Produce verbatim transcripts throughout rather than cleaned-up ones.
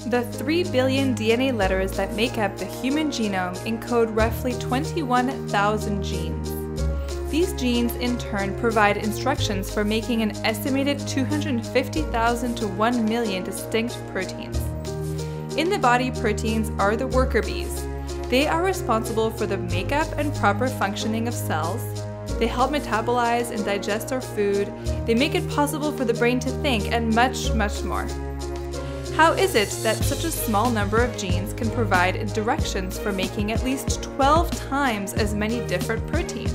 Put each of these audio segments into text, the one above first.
The three billion D N A letters that make up the human genome encode roughly twenty-one thousand genes. These genes, in turn, provide instructions for making an estimated two hundred fifty thousand to one million distinct proteins. In the body, proteins are the worker bees. They are responsible for the makeup and proper functioning of cells. They help metabolize and digest our food. They make it possible for the brain to think, and much, much more. How is it that such a small number of genes can provide directions for making at least twelve times as many different proteins?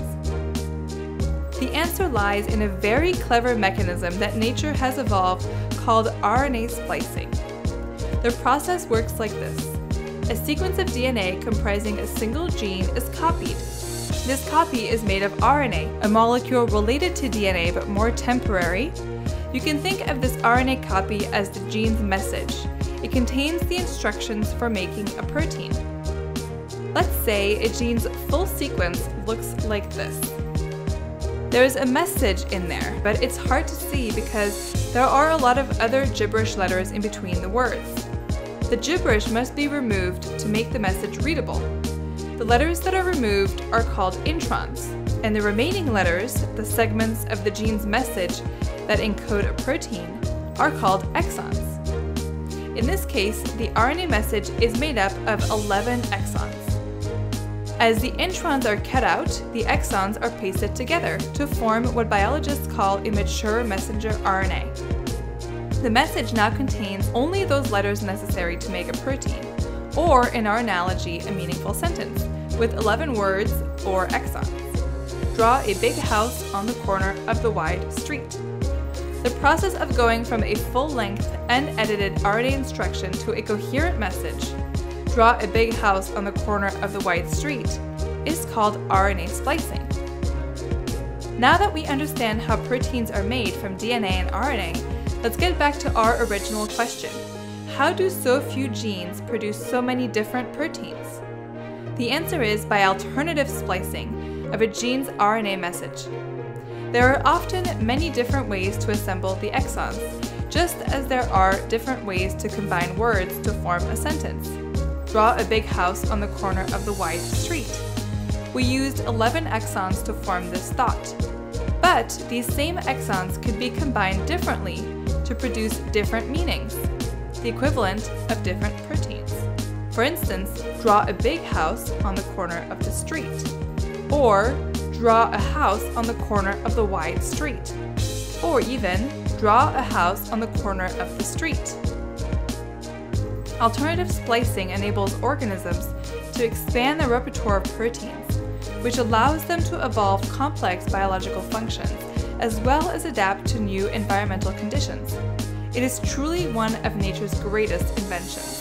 The answer lies in a very clever mechanism that nature has evolved called R N A splicing. The process works like this. A sequence of D N A comprising a single gene is copied. This copy is made of R N A, a molecule related to D N A but more temporary. You can think of this R N A copy as the gene's message. It contains the instructions for making a protein. Let's say a gene's full sequence looks like this. There's a message in there, but it's hard to see because there are a lot of other gibberish letters in between the words. The gibberish must be removed to make the message readable. The letters that are removed are called introns, and the remaining letters, the segments of the gene's message that encode a protein, are called exons. In this case, the R N A message is made up of eleven exons. As the introns are cut out, the exons are pasted together to form what biologists call a mature messenger R N A. The message now contains only those letters necessary to make a protein, or in our analogy, a meaningful sentence, with eleven words or exons. Draw a big house on the corner of the wide street. The process of going from a full-length, unedited R N A instruction to a coherent message, draw a big house on the corner of the wide street, is called R N A splicing. Now that we understand how proteins are made from D N A and R N A, let's get back to our original question. How do so few genes produce so many different proteins? The answer is by alternative splicing of a gene's R N A message. There are often many different ways to assemble the exons, just as there are different ways to combine words to form a sentence. Draw a big house on the corner of the wide street. We used eleven exons to form this thought. But these same exons could be combined differently to produce different meanings, the equivalent of different proteins. For instance, draw a big house on the corner of the street, or draw a house on the corner of the wide street, or even draw a house on the corner of the street. Alternative splicing enables organisms to expand the repertoire of proteins, which allows them to evolve complex biological functions, as well as adapt to new environmental conditions. It is truly one of nature's greatest inventions.